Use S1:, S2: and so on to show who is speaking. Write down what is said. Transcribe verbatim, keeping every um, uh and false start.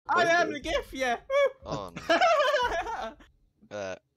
S1: I am the gift, yeah.
S2: Oh no. Uh,